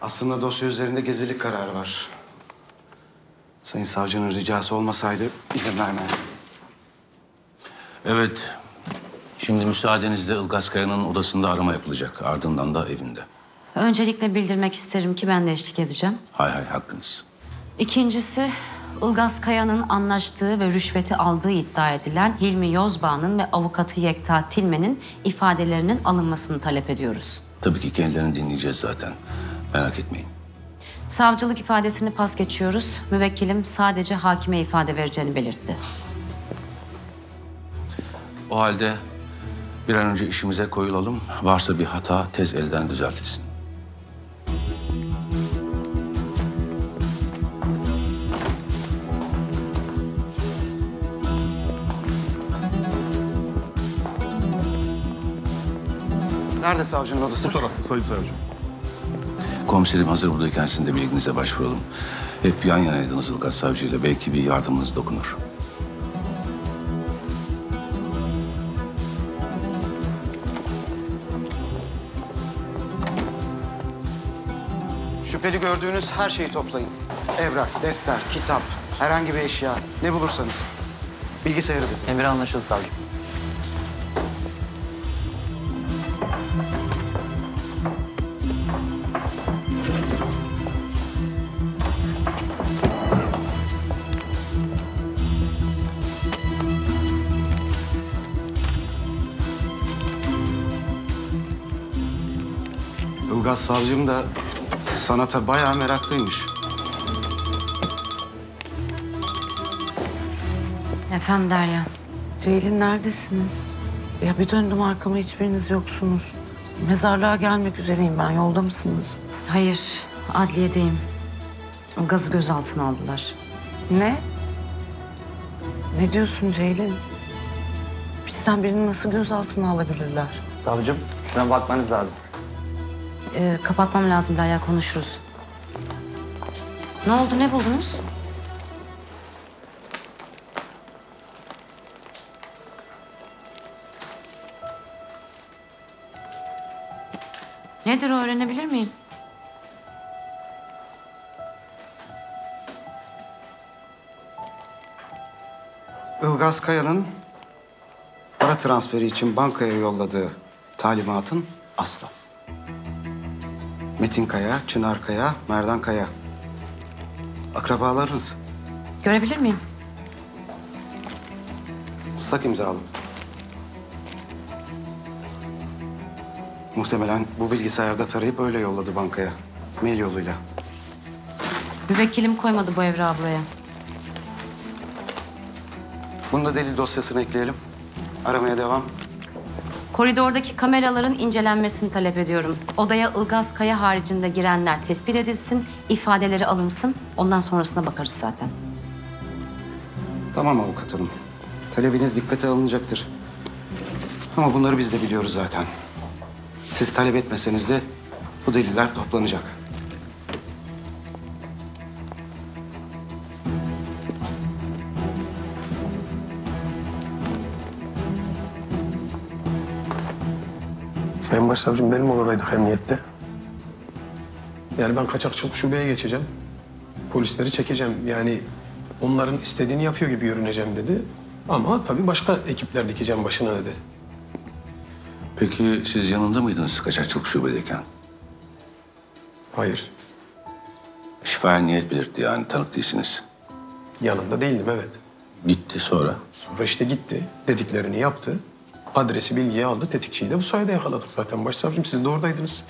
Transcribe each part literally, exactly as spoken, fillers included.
Aslında dosya üzerinde gizlilik kararı var. Sayın savcının ricası olmasaydı izin vermezdim. Evet. Şimdi müsaadenizle Ilgaz Kaya'nın odasında arama yapılacak. Ardından da evinde. Öncelikle bildirmek isterim ki ben de eşlik edeceğim. Hay hay, hakkınız. İkincisi, Ilgaz Kaya'nın anlaştığı ve rüşveti aldığı iddia edilen Hilmi Yozbağ'ın ve avukatı Yekta Tilmen'in ifadelerinin alınmasını talep ediyoruz. Tabii ki kendilerini dinleyeceğiz zaten. Merak etmeyin. Savcılık ifadesini pas geçiyoruz. Müvekkilim sadece hakime ifade vereceğini belirtti. O halde bir an önce işimize koyulalım. Varsa bir hata tez elden düzeltilsin. Nerede savcının odası? Bu tarafta Sayın Savcım. Komiserim hazır buradayken sizin de bilginize başvuralım. Hep yan yanaydınız Ilgaz Savcı'yla. Belki bir yardımınız dokunur. Şüpheli gördüğünüz her şeyi toplayın. Evrak, defter, kitap, herhangi bir eşya, ne bulursanız. Bilgisayarı dedim. Emir anlaşıldı savcım. Ilgaz savcım da sanata bayağı meraklıymış. Efendim Derya. Ceylin neredesiniz? Ya bir döndüm arkama hiçbiriniz yoksunuz. Mezarlığa gelmek üzereyim ben. Yolda mısınız? Hayır, adliyedeyim. Ilgaz'ı gözaltına aldılar. Ne? Ne diyorsun Ceylin? Bizden birini nasıl gözaltına alabilirler? Savcım, şuna bakmanız lazım. Ee, kapatmam lazım Derya, konuşuruz. Ne oldu, ne buldunuz? Nedir o, öğrenebilir miyim? Ilgaz Kaya'nın para transferi için bankaya yolladığı talimatın aslı. Metin Kaya, Çınar Kaya, Merdan Kaya. Akrabalarınız. Görebilir miyim? Islak imzalı. Muhtemelen bu bilgisayarda tarayıp öyle yolladı bankaya. Mail yoluyla. Müvekkilim koymadı bu evrağı buraya. Bunu da delil dosyasına ekleyelim. Aramaya devam. Koridordaki kameraların incelenmesini talep ediyorum. Odaya Ilgaz Kaya haricinde girenler tespit edilsin, ifadeleri alınsın. Ondan sonrasına bakarız zaten. Tamam avukat hanım. Talebiniz dikkate alınacaktır. Ama bunları biz de biliyoruz zaten. Siz talep etmeseniz de bu deliller toplanacak. Sayın Başsavcım, benim oradaydık emniyette. Yani ben kaçakçılık şubeye geçeceğim. Polisleri çekeceğim. Yani onların istediğini yapıyor gibi görüneceğim dedi. Ama tabii başka ekipler dikeceğim başına dedi. Peki siz yanında mıydınız kaçakçılık şubedeyken? Hayır, Şifaya niyet belirtti, yani tanık değilsiniz. yanında değildim evet. Gitti sonra. Sonra işte gitti, dediklerini yaptı. Adresi, bilgiyi aldı, tetikçiyi de bu sayede yakaladık zaten. Başsavcım, siz de oradaydınız.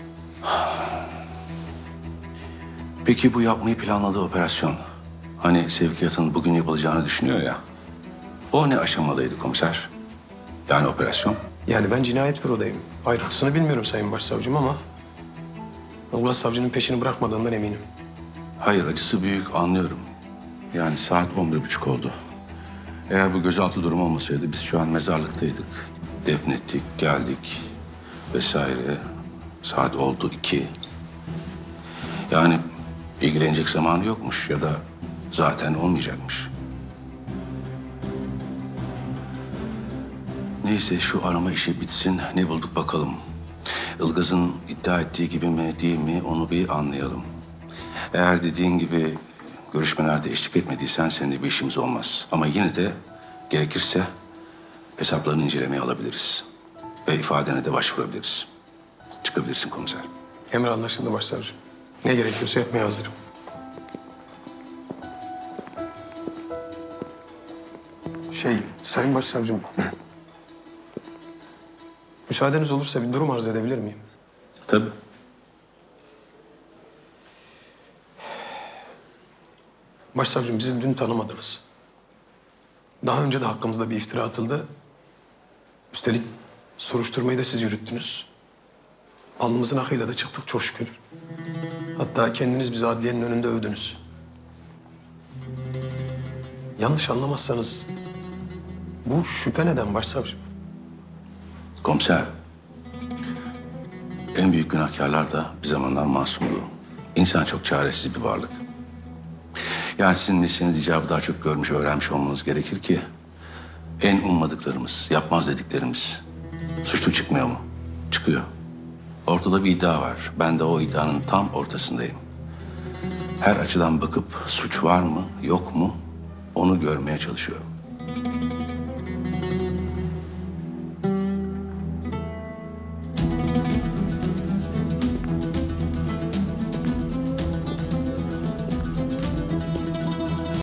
Peki bu yapmayı planladığı operasyon, hani sevkiyatın bugün yapılacağını düşünüyor ya, o ne aşamadaydı komiser? Yani operasyon? Yani ben cinayet bürodayım. Ayrıntısını bilmiyorum Sayın Başsavcım ama... Ilgaz Savcı'nın peşini bırakmadığından eminim. Hayır, acısı büyük, anlıyorum. Yani saat on bir buçuk oldu. Eğer bu gözaltı durumu olmasaydı biz şu an mezarlıktaydık. Defnettik, geldik vesaire. Saat oldu iki. Yani ilgilenecek zamanı yokmuş ya da zaten olmayacakmış. Neyse şu arama işi bitsin, ne bulduk bakalım. Ilgaz'ın iddia ettiği gibi mi değil mi onu bir anlayalım. Eğer dediğin gibi görüşmelerde eşlik etmediysen seninle bir işimiz olmaz. Ama yine de gerekirse hesaplarını incelemeye alabiliriz. Ve ifadene de başvurabiliriz. Çıkabilirsin komiser. Emir anlaşıldı başsavcım. Ne gerekiyorsa yapmaya hazırım. Şey, sayın başsavcım. Müsaadeniz olursa bir durum arz edebilir miyim? Tabii. Başsavcım bizi dün tanımadınız. Daha önce de hakkımızda bir iftira atıldı. Üstelik soruşturmayı da siz yürüttünüz. Alnımızın akıyla da çıktık çok şükür. Hatta kendiniz bizi adliyenin önünde övdünüz. Yanlış anlamazsanız bu şüphe neden başsavcım? Komiser, en büyük günahkarlar da bir zamanlar masumdu. İnsan çok çaresiz bir varlık. Yani sizin mesleğiniz icabı daha çok görmüş, öğrenmiş olmanız gerekir ki... en ummadıklarımız, yapmaz dediklerimiz suçlu çıkmıyor mu? Çıkıyor. Ortada bir iddia var. Ben de o iddianın tam ortasındayım. Her açıdan bakıp suç var mı, yok mu onu görmeye çalışıyorum.